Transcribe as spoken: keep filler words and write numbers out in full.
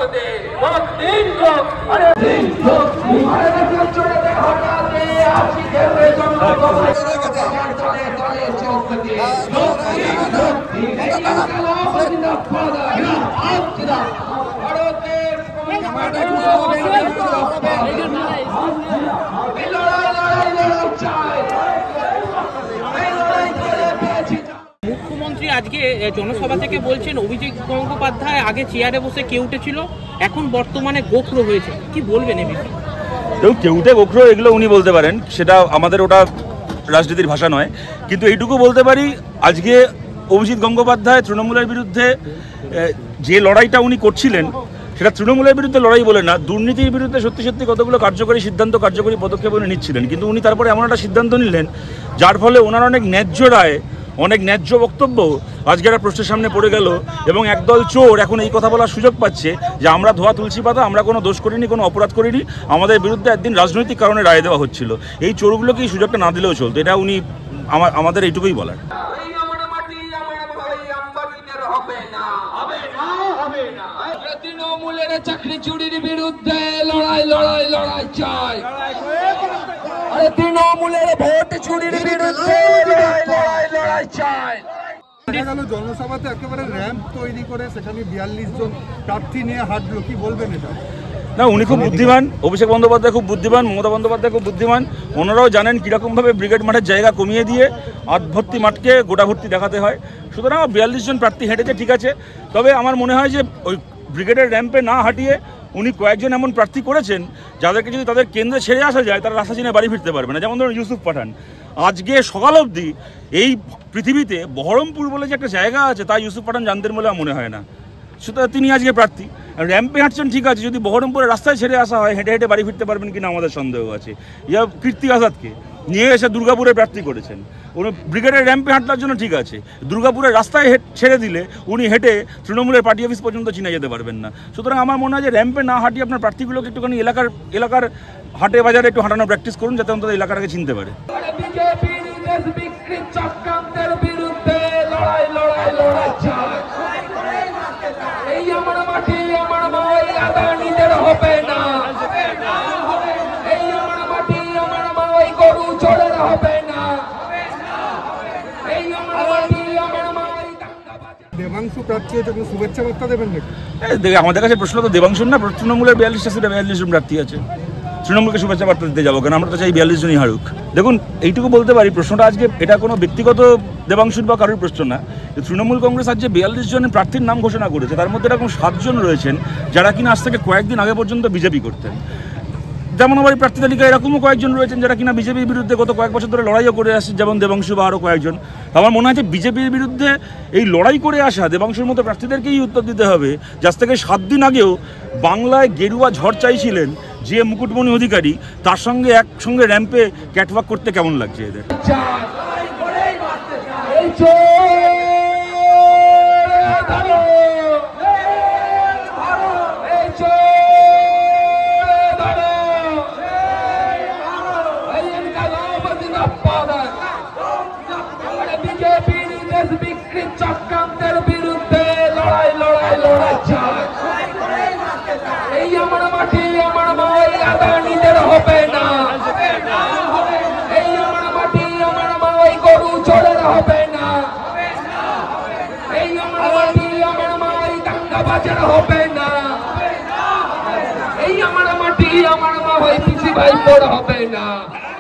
दे बहुत दिन को अरे दिन को अरे देखो चोरे दे हटा दे आज की खेल रे जम को चले चले चले चौक दे लोग लोग ये कला बंद पादा आज किदा बड़ो देश को टमाटर को लड़ाई लड़ाई लड़ाई चाय মুখ্যমন্ত্রী আজকে জনসভা থেকে বলছেন অভিজিৎ গঙ্গোপাধ্যায় আগে চেয়ারে বসে কেউটে ছিল, এখন বর্তমানে গোখরো হয়েছে, কি বলবেন এ বিষয়ে? কেউ কেউটে গোখরো এগুলো উনি বলতে পারেন, সেটা আমাদের ওটা রাজনীতির ভাষা নয়। কিন্তু এইটুকু বলতে পারি, আজকে অভিজিৎ গঙ্গোপাধ্যায় তৃণমূলের বিরুদ্ধে যে লড়াইটা উনি করছিলেন, সেটা তৃণমূলের বিরুদ্ধে লড়াই বলে না, দুর্নীতির বিরুদ্ধে সত্যি সত্যি কতগুলো কার্যকরী সিদ্ধান্ত কার্যকরী পদক্ষেপ উনি নিচ্ছিলেন। কিন্তু উনি তারপরে এমন একটা সিদ্ধান্ত নিলেন যার ফলে ওনার অনেক ন্যায্য রায়, অনেক ন্যায্য বক্তব্য আজকে একটা প্রশ্নের সামনে পড়ে গেল এবং একদল চোর এখন এই কথা বলার সুযোগ পাচ্ছে যে আমরা ধোয়া তুলসী পাতা, আমরা কোনো দোষ করিনি, কোনো অপরাধ করিনি, আমাদের বিরুদ্ধে একদিন রাজনৈতিক কারণে রায় দেওয়া হচ্ছিল। এই চোরগুলোকে এই সুযোগটা না দিলেও চলতো, এটা উনি আমাদের এইটুকুই বলার। তৃণমূলের চাকরি চুরির বিরুদ্ধে লড়াই লড়াই লড়াই চাই, আরে তৃণমূলের ভোট চুরির বিরুদ্ধে লড়াই লড়াই লড়াই চাই। দেখা গেল জনসভাতে একেবারে র্যাম্প তৈরি করে সেখানে বিয়াল্লিশ জন প্রার্থী নিয়ে হাঁটলো, কি বলবেন এটা? না, উনি খুব বুদ্ধিমান, অভিষেক বন্দ্যোপাধ্যায় খুব বুদ্ধিমান, মমতা বন্দ্যোপাধ্যায় খুব বুদ্ধিমান। ওনারাও জানেন কীরকমভাবে ব্রিগেড মাঠের জায়গা কমিয়ে দিয়ে আধভর্তি মাঠকে গোটা ভর্তি দেখাতে হয়। সুতরাং বিয়াল্লিশ জন প্রার্থী হেঁটেছে, ঠিক আছে। তবে আমার মনে হয় যে ওই ব্রিগেডের র্যাম্পে না হাঁটিয়ে উনি কয়েকজন এমন প্রার্থী করেছেন যাদেরকে যদি তাদের কেন্দ্রে ছেড়ে আসা যায় তারা রাস্তা চিনে বাড়ি ফিরতে পারবে না। যেমন ধরুন ইউসুফ পাঠান, আজকে সকাল অবধি এই পৃথিবীতে বহরমপুর বলে যে একটা জায়গা আছে তা ইউসুফ পাঠান জানতেন বলে মনে হয় না। সুতরাং তিনি আজকে প্রার্থী, র্যাম্পে হাঁটছেন, ঠিক আছে। যদি বহরমপুরের রাস্তায় ছেড়ে আসা হয় হেঁটে হেঁটে বাড়ি ফিরতে পারবেন কিনা আমাদের সন্দেহ আছে। ইয়া কীর্তি আজাদকে নিয়ে এসে দুর্গাপুরে প্রার্থী করেছেন, উনি ব্রিগেডের র্যাম্পে হাঁটার জন্য ঠিক আছে, দুর্গাপুরের রাস্তায় ছেড়ে দিলে উনি হেঁটে তৃণমূলের পার্টি অফিস পর্যন্ত চিনে যেতে পারবেন না। সুতরাং আমার মনে হয় যে র্যাম্পে না হাঁটিয়ে আপনার প্রার্থীগুলোকে একটুখানি এলাকার এলাকার হাটে বাজারে একটু হাঁটানোর প্র্যাকটিস করুন, যাতে অন্তত এলাকাটাকে চিনতে পারে। দেবাংশু প্রার্থী হয়েছে, শুভেচ্ছা বার্তা দেবেন নাকি? আমাদের কাছে প্রশ্ন তো দেবাংশুর না, তৃণমূলের বিয়াল্লিশটা সিটে বিয়াল্লিশ জন প্রার্থী আছে, তৃণমূলকে শুভেচ্ছা বার্তা দিতে যাবো কেন? আমরা তো চাই বিয়াল্লিশ জনই হারুক। দেখুন, এইটুকু বলতে পারি, প্রশ্নটা আজকে এটা কোনো ব্যক্তিগত দেবাংশুর বা কারোর প্রশ্ন না। তৃণমূল কংগ্রেস আজ যে বিয়াল্লিশ জনের প্রার্থীর নাম ঘোষণা করেছে তার মধ্যে এরকম সাতজন রয়েছেন যারা কিনা আজ থেকে কয়েকদিন আগে পর্যন্ত বিজেপি করতেন। যেমন আমার প্রার্থী তালিকা এরকমও কয়েকজন রয়েছেন যারা কিনা বিজেপির বিরুদ্ধে গত কয়েক বছর ধরে লড়াইও করে আসছে, যেমন দেবাংশু বা আরও কয়েকজন। আমার মনে হয় যে বিজেপির বিরুদ্ধে এই লড়াই করে আসা দেবাংশুর মতো প্রার্থীদেরকেই উত্তর দিতে হবে, যার থেকে সাত দিন আগেও বাংলায় গেরুয়া ঝড় চাইছিলেন যে মুকুটমণি অধিকারী, তার সঙ্গে একসঙ্গে র্যাম্পে ক্যাটওয়াক করতে কেমন লাগছে এদের। চক্রান্তের বিরুদ্ধে লড়াই লড়াই লড়াই চাই, এই আমার মাটি আমার মাই আদানিদের হবে না, এই আমার মাটি আমার মাই গরু চোরের হবে না, এই আমার মাটি আমার মাই দাঙ্গাবাজের হবে না, এই আমার মাটি আমার মা ভাই পিসি ভাই পড় হবে না।